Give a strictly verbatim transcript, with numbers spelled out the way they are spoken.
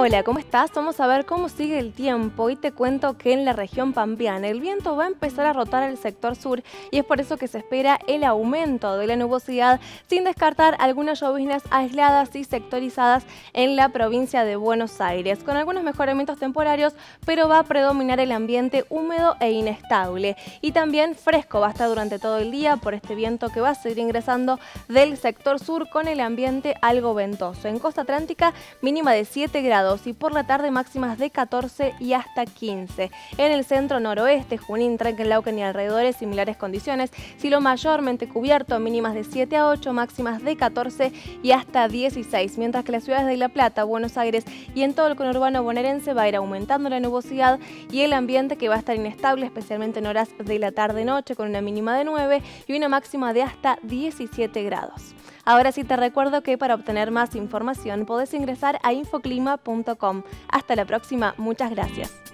Hola, ¿cómo estás? Vamos a ver cómo sigue el tiempo y te cuento que en la región pampeana el viento va a empezar a rotar el sector sur y es por eso que se espera el aumento de la nubosidad, sin descartar algunas lloviznas aisladas y sectorizadas en la provincia de Buenos Aires, con algunos mejoramientos temporarios, pero va a predominar el ambiente húmedo e inestable y también fresco va a estar durante todo el día por este viento que va a seguir ingresando del sector sur con el ambiente algo ventoso. En costa atlántica mínima de siete grados y por la tarde máximas de catorce y hasta quince. En el centro noroeste, Junín, Trenquén, Lauquen y alrededores, similares condiciones. Cielo mayormente cubierto, mínimas de siete a ocho, máximas de catorce y hasta dieciséis. Mientras que las ciudades de La Plata, Buenos Aires y en todo el conurbano bonaerense va a ir aumentando la nubosidad y el ambiente que va a estar inestable, especialmente en horas de la tarde-noche, con una mínima de nueve y una máxima de hasta diecisiete grados. Ahora sí te recuerdo que para obtener más información podés ingresar a infoclima punto com. Hasta la próxima, muchas gracias.